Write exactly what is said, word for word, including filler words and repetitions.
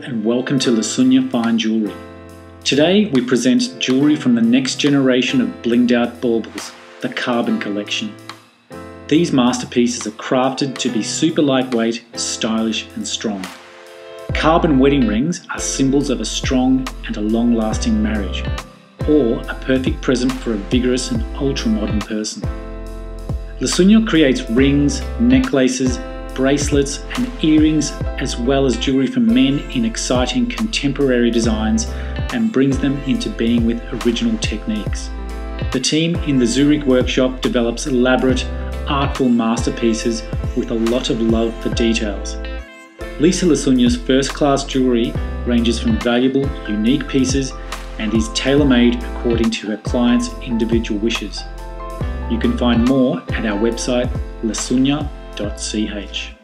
and welcome to Lesunja Fine Jewellery. Today we present jewellery from the next generation of blinged-out baubles, the Carbon Collection. These masterpieces are crafted to be super lightweight, stylish and strong. Carbon wedding rings are symbols of a strong and a long-lasting marriage, or a perfect present for a vigorous and ultra-modern person. Lesunja creates rings, necklaces, bracelets and earrings, as well as jewellery for men in exciting contemporary designs, and brings them into being with original techniques. The team in the Zurich workshop develops elaborate, artful masterpieces with a lot of love for details. Lisa Lesunja's first-class jewellery ranges from valuable, unique pieces and is tailor-made according to her clients' individual wishes. You can find more at our website lesunja dot c h.